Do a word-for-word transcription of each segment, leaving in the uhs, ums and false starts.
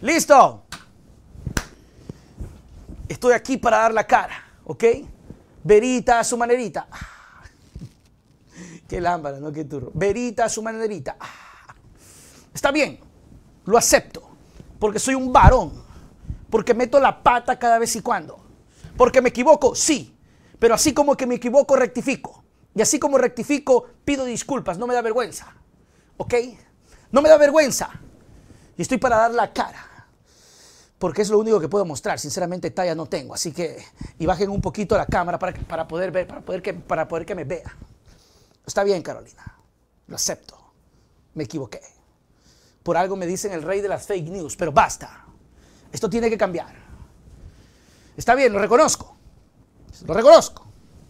¡Listo! Estoy aquí para dar la cara, ¿ok? Verita a su manerita. Ah, qué lámpara, ¿no? Qué turro. Verita a su manerita. Ah, está bien, lo acepto, porque soy un varón, porque meto la pata cada vez y cuando, porque me equivoco, sí, pero así como que me equivoco, rectifico. Y así como rectifico, pido disculpas, no me da vergüenza, ¿ok? No me da vergüenza. Y estoy para dar la cara. Porque es lo único que puedo mostrar. Sinceramente, talla no tengo. Así que, y bajen un poquito la cámara para, para, poder ver, para, poder que, para poder que me vea. Está bien, Carolina. Lo acepto. Me equivoqué. Por algo me dicen el rey de las fake news. Pero basta. Esto tiene que cambiar. Está bien, lo reconozco. Lo reconozco.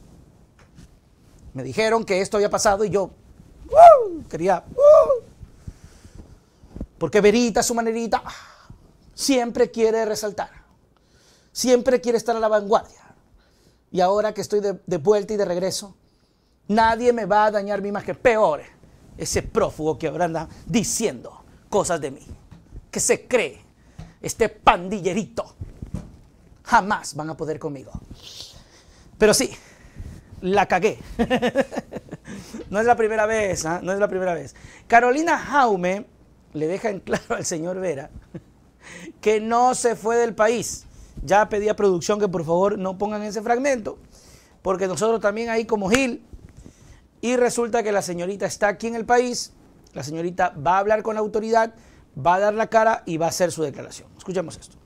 Me dijeron que esto había pasado y yo uh, quería... Uh, porque Verita, su manerita... Siempre quiere resaltar, siempre quiere estar a la vanguardia. Y ahora que estoy de, de vuelta y de regreso, nadie me va a dañar mi imagen. Peor, ese prófugo que ahora anda diciendo cosas de mí, que se cree, este pandillerito. Jamás van a poder conmigo. Pero sí, la cagué. No es la primera vez, ¿eh? No es la primera vez. Carolina Jaume le deja en claro al señor Vera que no se fue del país. Ya pedí a producción que por favor no pongan ese fragmento, porque nosotros también ahí como Gil, y resulta que la señorita está aquí en el país, la señorita va a hablar con la autoridad, va a dar la cara y va a hacer su declaración. Escuchemos esto.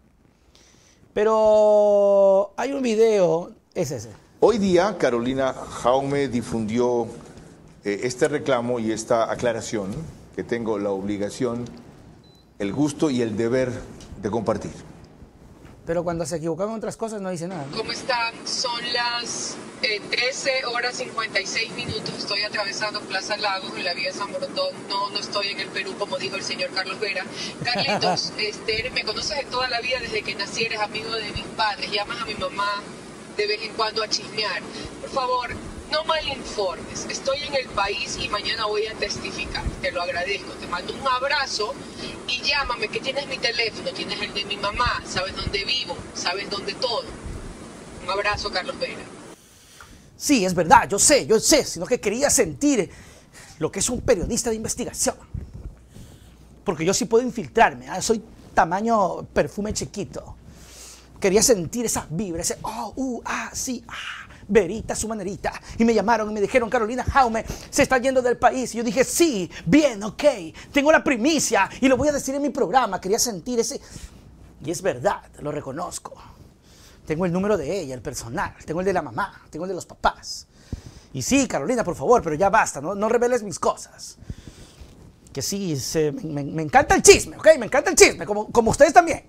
Pero hay un video, es ese. Hoy día Carolina Jaume difundió eh, este reclamo y esta aclaración que tengo la obligación, el gusto y el deber de compartir. Pero cuando se equivocan en otras cosas no dice nada. ¿Cómo están? Son las eh, trece horas cincuenta y seis minutos. Estoy atravesando Plaza Lagos en la vía San Borondón. No, no estoy en el Perú, como dijo el señor Carlos Vera. Carlitos, este, me conoces de toda la vida desde que nací, eres amigo de mis padres. Llamas a mi mamá de vez en cuando a chismear. Por favor, no malinformes. Estoy en el país y mañana voy a testificar. Te lo agradezco. Te mando un abrazo y llámame, que tienes mi teléfono, tienes el de mi mamá, sabes dónde vivo, sabes dónde todo. Un abrazo, Carlos Vera. Sí, es verdad, yo sé, yo sé, sino que quería sentir lo que es un periodista de investigación. Porque yo sí puedo infiltrarme, ¿eh? Soy tamaño perfume chiquito. Quería sentir esa vibra, ese oh, uh, ah, sí, ah. Verita, su manerita. Y me llamaron y me dijeron, Carolina Jaume se está yendo del país. Y yo dije, sí, bien, ok. Tengo la primicia y lo voy a decir en mi programa. Quería sentir ese... Y es verdad, lo reconozco. Tengo el número de ella, el personal. Tengo el de la mamá, tengo el de los papás. Y sí, Carolina, por favor, pero ya basta, no, no reveles mis cosas. Que sí, se, me, me, me encanta el chisme, ok. Me encanta el chisme, como, como ustedes también.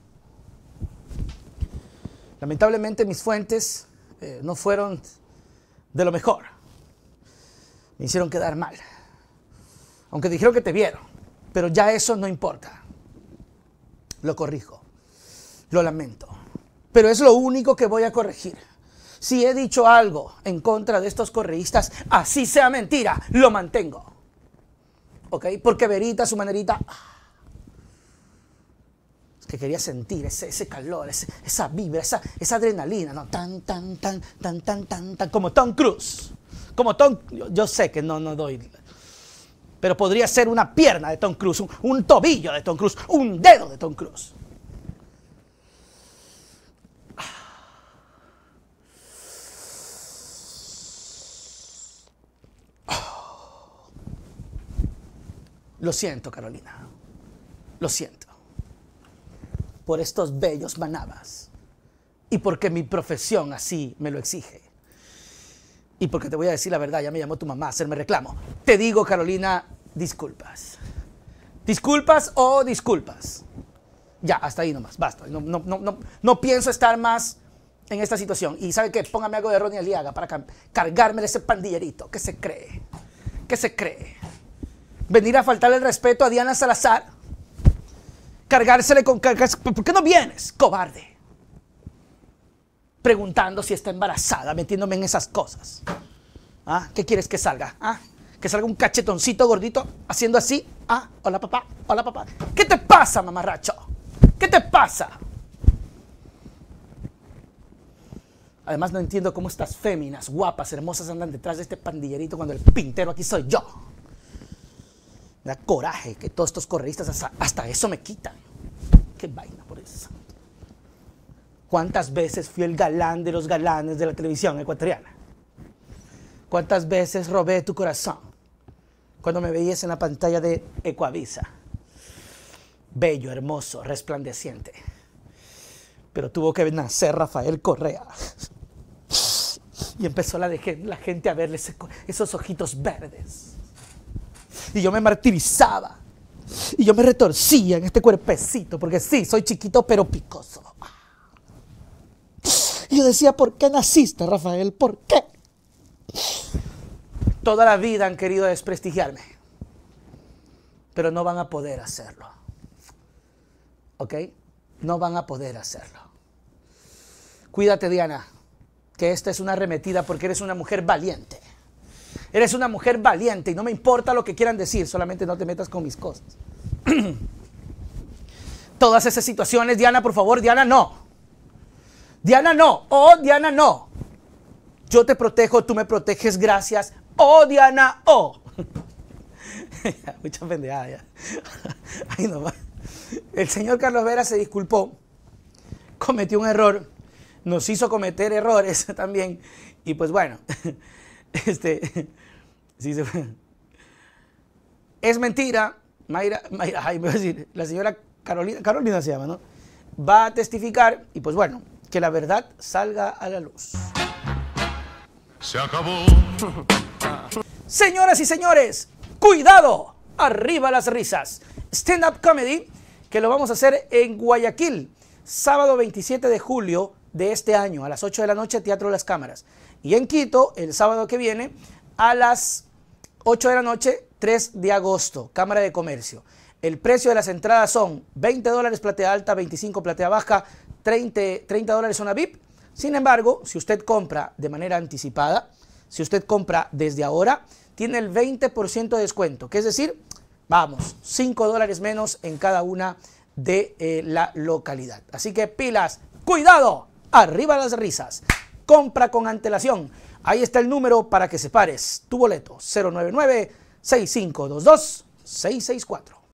Lamentablemente mis fuentes... Eh, no fueron de lo mejor. Me hicieron quedar mal. Aunque dijeron que te vieron. Pero ya eso no importa. Lo corrijo. Lo lamento. Pero es lo único que voy a corregir. Si he dicho algo en contra de estos correístas, así sea mentira, lo mantengo. ¿Ok? Porque Verita, su manerita... que quería sentir ese, ese calor, ese, esa vibra, esa, esa adrenalina, ¿no? Tan, tan, tan, tan, tan, tan, tan, como Tom Cruise. Como Tom, yo, yo sé que no, no doy, pero podría ser una pierna de Tom Cruise, un, un tobillo de Tom Cruise, un dedo de Tom Cruise. Lo siento, Carolina. Lo siento. Por estos bellos manabas. Y porque mi profesión así me lo exige. Y porque te voy a decir la verdad, ya me llamó tu mamá a hacerme reclamo. Te digo, Carolina, disculpas. Disculpas o disculpas. Ya, hasta ahí nomás, basta. No, no, no, no, no pienso estar más en esta situación. Y ¿sabe qué? Póngame algo de Ronnie Aliaga para cargarme de ese pandillerito. ¿Qué se cree? ¿Qué se cree? Venir a faltarle el respeto a Diana Salazar. Cargársele con... Cargarse, ¿por qué no vienes, cobarde? Preguntando si está embarazada, metiéndome en esas cosas. ¿Ah? ¿Qué quieres que salga? ¿Ah? ¿Que salga un cachetoncito gordito haciendo así? ¿Ah? Hola, papá. Hola, papá. ¿Qué te pasa, mamarracho? ¿Qué te pasa? Además no entiendo cómo estas féminas, guapas, hermosas andan detrás de este pandillerito cuando el pintero aquí soy yo. Me da coraje que todos estos correístas hasta, hasta eso me quitan. Qué vaina por eso. ¿Cuántas veces fui el galán de los galanes de la televisión ecuatoriana? ¿Cuántas veces robé tu corazón cuando me veías en la pantalla de Ecuavisa? Bello, hermoso, resplandeciente. Pero tuvo que nacer Rafael Correa. Y empezó la, de, la gente a verle ese, esos ojitos verdes. Y yo me martirizaba. Y yo me retorcía en este cuerpecito, porque sí, soy chiquito pero picoso. Y yo decía, ¿por qué naciste, Rafael? ¿Por qué? Toda la vida han querido desprestigiarme, pero no van a poder hacerlo. ¿Ok? No van a poder hacerlo. Cuídate, Diana, que esta es una arremetida porque eres una mujer valiente. Eres una mujer valiente y no me importa lo que quieran decir, solamente no te metas con mis cosas. Todas esas situaciones, Diana, por favor, Diana, no. Diana, no. Oh, Diana, no. Yo te protejo, tú me proteges, gracias. Oh, Diana, oh. Mucha pendejada ya. Ay, no. El señor Carlos Vera se disculpó, cometió un error, nos hizo cometer errores también. Y pues bueno, este, sí se fue. Es mentira, Mayra, Mayra, ay, me voy a decir, la señora Carolina, Carolina se llama, ¿no? Va a testificar y pues bueno, que la verdad salga a la luz. Se acabó. Señoras y señores, cuidado, arriba las risas. Stand-up comedy, que lo vamos a hacer en Guayaquil, sábado veintisiete de julio de este año, a las ocho de la noche, Teatro Las Cámaras. Y en Quito, el sábado que viene, a las ocho de la noche, tres de agosto, Cámara de Comercio. El precio de las entradas son veinte dólares platea alta, veinticinco platea baja, treinta dólares zona V I P. Sin embargo, si usted compra de manera anticipada, si usted compra desde ahora, tiene el veinte por ciento de descuento, que es decir, vamos, cinco dólares menos en cada una de eh, la localidad. Así que pilas, cuidado, arriba las risas. Compra con antelación. Ahí está el número para que separes tu boleto, cero nueve nueve, seis cinco dos dos, seis seis cuatro.